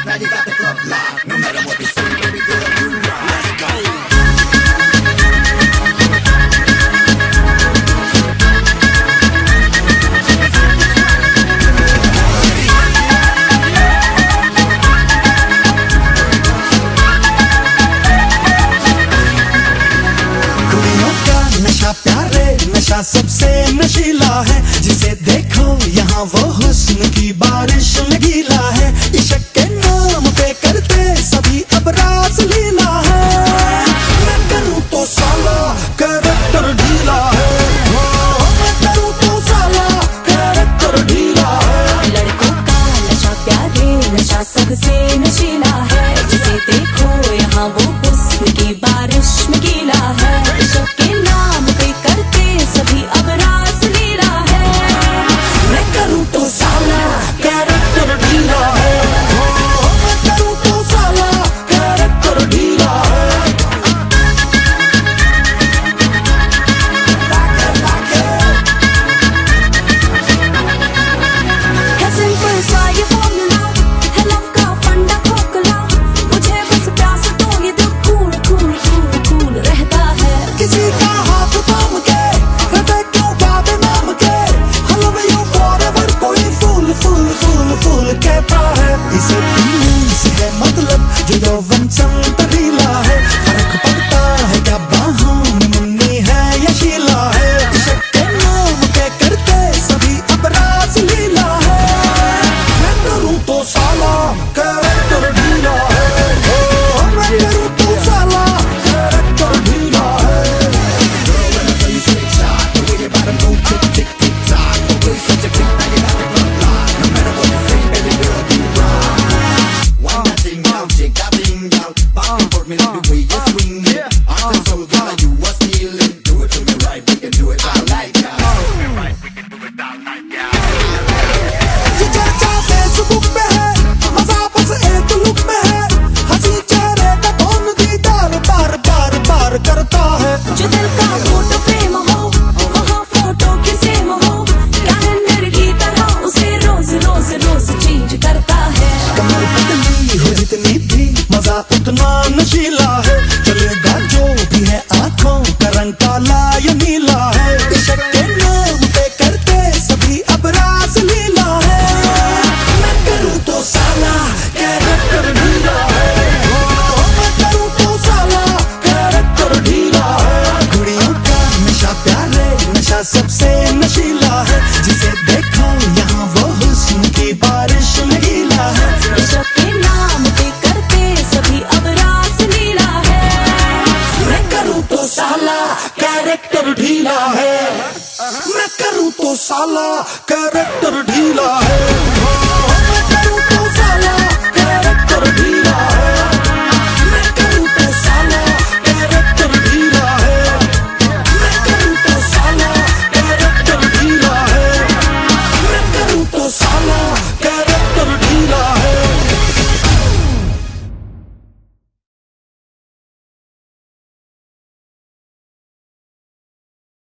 now you got the club locked. No matter what they say, baby girl, you rock. Let's go. नशा प्यारे नशा सबसे नशीला है, जिसे देखो यहाँ वो हुस्न की बारिश में गीला है। इश्क के नाम पे करते सभी अब रास लीला है। मैं करूँ तो साला कैरेक्टर ढीला है, मैं करूँ तो साला कैरेक्टर ढीला है। लड़कों का नशा प्यारे नशा सबसे नशीला है, जिसे देखो यहाँ वो हुस्न की बारिश में गीला है। इश्क के नाम पे करते सभी अब रास लीला है। मैं करूँ तो साला कैरेक्टर ढीला है, मैं करूँ तो साला कैरेक्टर ढीला है। है सिंपल सा ये फॉर्मूला, है लव का फंडा खोखला। मुझे बस प्यास तो ये दिल कूल कूल कूल कूल रहता है। किसी का हाथ थाम के हृदय क्यों बाबे नाम के, I love you forever कोई फूल फूल फूल फूल कहता है। इसे पीने से है मतलब जो यौवन संतरीला है, फर्क पड़ता है क्या बाहों में मुन्नी है या शीला है। इश्क के नाम पे करते सभी अब रास लीला है। मैं करूँ तो साला कैरेक्टर ढीला है, मैं करूँ तो साला कैरेक्टर ढीला है। ये चर्चा फेसबुक पे है, मजा बस एक लुक में है। हंसी चेहरे का कौन दीदार बार बार बार करता है। जो दिल का फोटो फ्रेम हो वहाँ फोटो की सेम हो, कैलेंडर की तरह उसे रोज रोज रोज चेंज करता है। कमर पतली हो जितनी भी मजा उतना नशीला है, चलेगा जो भी है आंखों का रंग काला या नीला है। इश्क के नाम पे करते सभी अब रास लीला है। मैं करूँ तो साला कैरेक्टर ढीला है, मैं करूँ तो साला कैरेक्टर ढीला है। कुड़ियों का नशा प्यारे नशा सबसे नशीला है, जिसे देखो यहाँ वो हुस्न की बारिश में गीला है। इश्क के नाम पे करते सभी अब रास लीला है। मैं करूँ तो साला कैरेक्टर ढीला है, मैं करूँ तो साला